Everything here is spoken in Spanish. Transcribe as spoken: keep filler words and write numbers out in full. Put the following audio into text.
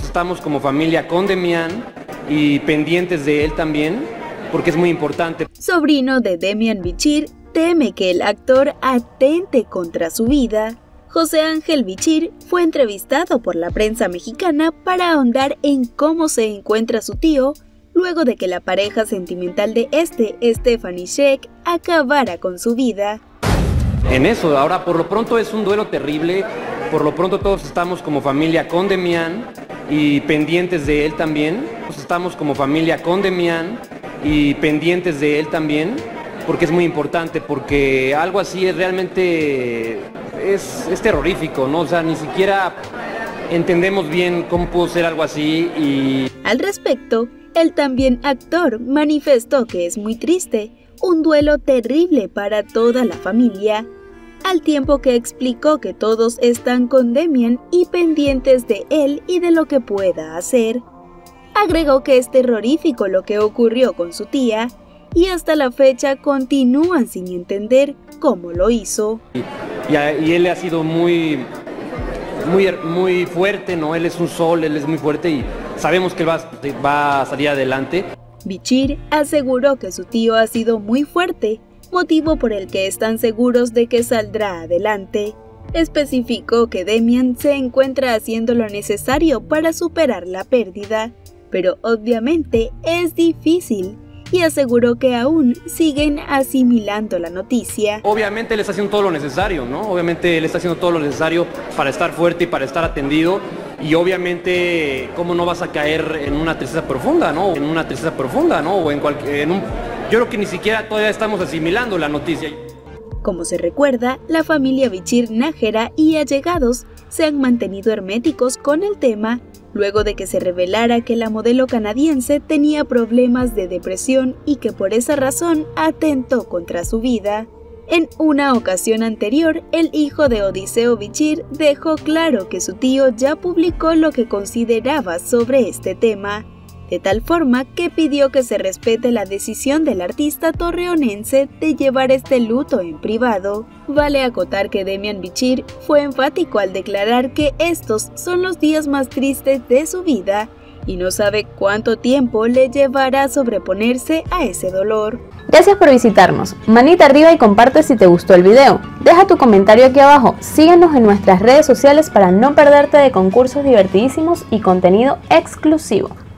estamos como familia con Demian y pendientes de él también, porque es muy importante. Sobrino de Demian Bichir teme que el actor atente contra su vida. José Ángel Bichir fue entrevistado por la prensa mexicana para ahondar en cómo se encuentra su tío luego de que la pareja sentimental de este, Stephanie Sheck, acabara con su vida. En eso, ahora por lo pronto es un duelo terrible, por lo pronto todos estamos como familia con Demian y pendientes de él también. Estamos como familia con Demian y pendientes de él también, porque es muy importante, porque algo así es realmente, es, es terrorífico, ¿no? O sea, ni siquiera entendemos bien cómo pudo ser algo así y... Al respecto, el también actor manifestó que es muy triste, un duelo terrible para toda la familia, al tiempo que explicó que todos están con Demian y pendientes de él y de lo que pueda hacer. Agregó que es terrorífico lo que ocurrió con su tía y hasta la fecha continúan sin entender cómo lo hizo. Y, y él ha sido muy, muy, muy fuerte, ¿no? Él es un sol, él es muy fuerte y sabemos que él va, va a salir adelante. Bichir aseguró que su tío ha sido muy fuerte, motivo por el que están seguros de que saldrá adelante. Especificó que Demian se encuentra haciendo lo necesario para superar la pérdida, pero obviamente es difícil, y aseguró que aún siguen asimilando la noticia. Obviamente él está haciendo todo lo necesario, ¿no? Obviamente él está haciendo todo lo necesario para estar fuerte y para estar atendido, y obviamente cómo no vas a caer en una tristeza profunda, ¿no? En una tristeza profunda, ¿no? O en cualquier, en un, yo creo que ni siquiera todavía estamos asimilando la noticia. Como se recuerda, la familia Bichir Nájera y allegados se han mantenido herméticos con el tema luego de que se revelara que la modelo canadiense tenía problemas de depresión y que por esa razón atentó contra su vida. En una ocasión anterior, el hijo de Odiseo Bichir dejó claro que su tío ya publicó lo que consideraba sobre este tema, de tal forma que pidió que se respete la decisión del artista torreonense de llevar este luto en privado. Vale acotar que Demian Bichir fue enfático al declarar que estos son los días más tristes de su vida y no sabe cuánto tiempo le llevará sobreponerse a ese dolor. Gracias por visitarnos, manita arriba y comparte si te gustó el video. Deja tu comentario aquí abajo, síguenos en nuestras redes sociales para no perderte de concursos divertidísimos y contenido exclusivo.